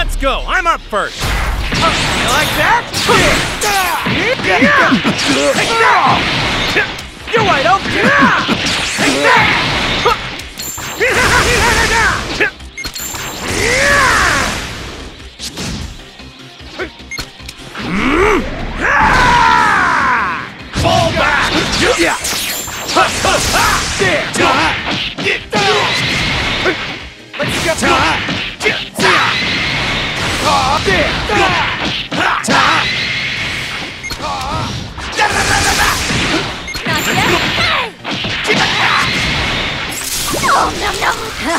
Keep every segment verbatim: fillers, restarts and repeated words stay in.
Let's go! I'm up first! You like that? You're wide open! Fall back! There! Let's go! Oh, nom nom!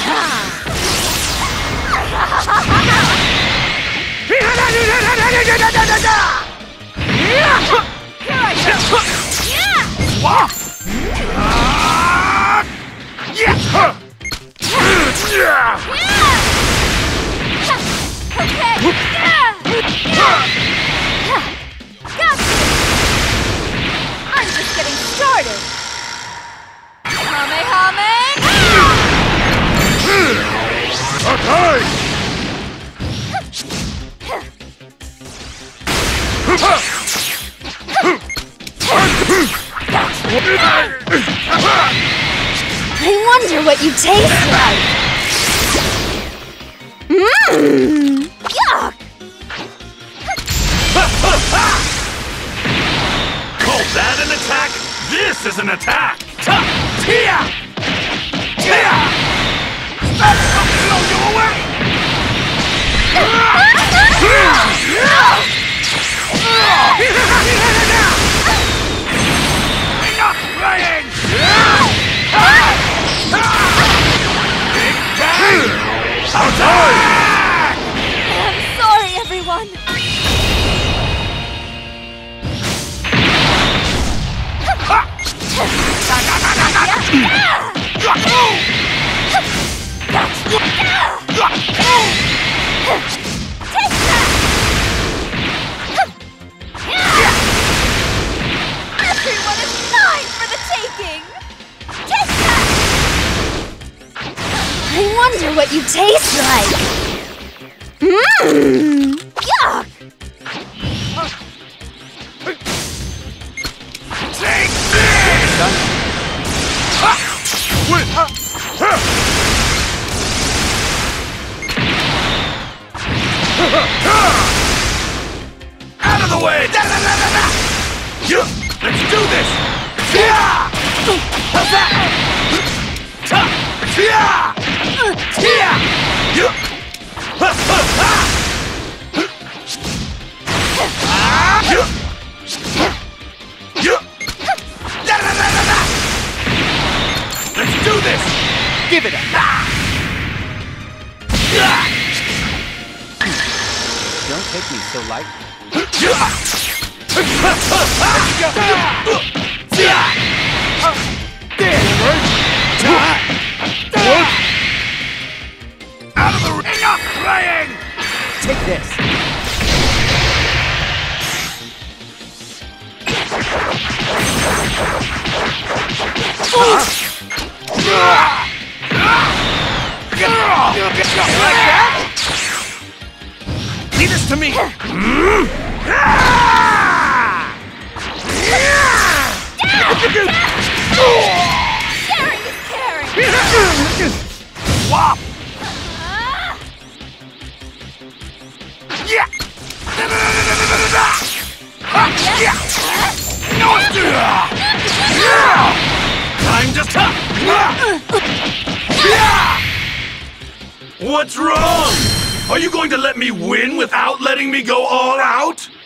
Here I go! Yeah! Okay! Gotcha! I'm just getting started! Hame-hame! Okay! I wonder what you taste like! Mmm! Yuck! Call that an attack? This is an attack! Tia! Tia! Stop! I'll blow you away! I'm not playing! Big bang! Outside! I'm sorry, everyone! Everyone is mine for the taking! Take that! I wonder what you taste like! Mmm! Yuck! Take this! Out of the way! Let's do this! How's that? Let's do this! Give it a... Don't take me so lightly. Out of the ring! Not playing! Take this. Leave this to me! Sharing is caring! Swap! Yeah! Time to stop! What's wrong? Are you going to let me win without letting me go all out?